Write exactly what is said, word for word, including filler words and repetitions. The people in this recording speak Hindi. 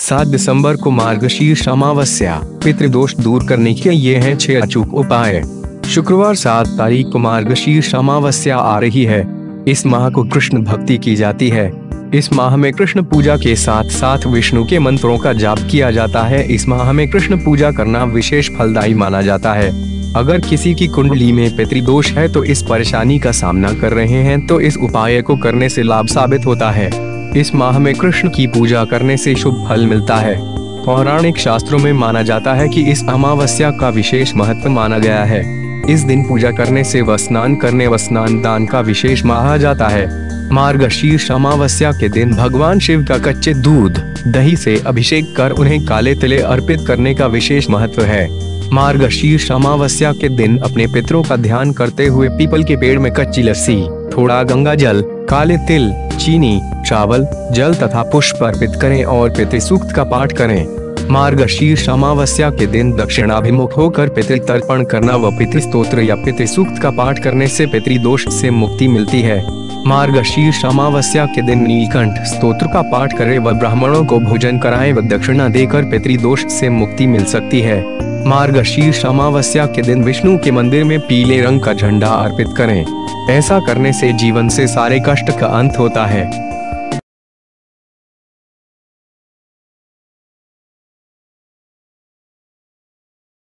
सात दिसंबर को मार्गशीर्ष अमावस्या। पितृदोष दूर करने के ये हैं छह अचूक उपाय। शुक्रवार सात तारीख को मार्गशीर्ष अमावस्या आ रही है। इस माह को कृष्ण भक्ति की जाती है। इस माह में कृष्ण पूजा के साथ साथ विष्णु के मंत्रों का जाप किया जाता है। इस माह में कृष्ण पूजा करना विशेष फलदायी माना जाता है। अगर किसी की कुंडली में पितृदोष है तो इस परेशानी का सामना कर रहे हैं तो इस उपाय को करने से लाभ साबित होता है। इस माह में कृष्ण की पूजा करने से शुभ फल मिलता है। पौराणिक शास्त्रों में माना जाता है कि इस अमावस्या का विशेष महत्व माना गया है। इस दिन पूजा करने से व स्नान करने व स्नान दान का विशेष माना जाता है। मार्गशीर्ष अमावस्या के दिन भगवान शिव का कच्चे दूध दही से अभिषेक कर उन्हें काले तिले अर्पित करने का विशेष महत्व है। मार्गशीर्ष अमावस्या के दिन अपने पितरों का ध्यान करते हुए पीपल के पेड़ में कच्ची लस्सी, थोड़ा गंगा जल, काले तिल, चीनी, चावल, जल तथा पुष्प अर्पित करें और पितृ सूक्त का पाठ करें। मार्गशीर्ष अमावस्या के दिन दक्षिणाभिमुख होकर पितृ तर्पण करना व पितृ स्तोत्र या पितृ सूक्त का पाठ करने से पितृदोष से मुक्ति मिलती है। मार्गशीर्ष अमावस्या के दिन नीलकंठ स्तोत्र का पाठ करें व ब्राह्मणों को भोजन कराएं व दक्षिणा देकर पितृदोष से मुक्ति मिल सकती है। मार्गशीर्ष अमावस्या के दिन विष्णु के मंदिर में पीले रंग का झंडा अर्पित करें। ऐसा करने से जीवन से सारे कष्ट का अंत होता है।